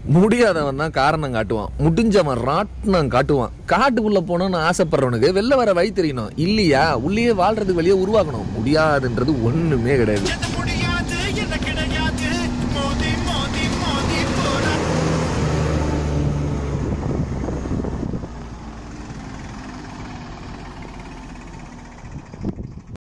முடியாதவன் தான் காரணம் காட்டுவான், முடிஞ்சவன் ராட்னம் காட்டுவான். காட்டுக்குள்ள போனோம்னு ஆசைப்படுறவனுக்கு வெளில வர வழி தெரியணும் இல்லையா? உள்ளேயே வாழ்றதுக்கு வெளியே உருவாக்கணும். முடியாதுன்றது ஒண்ணுமே கிடையாது.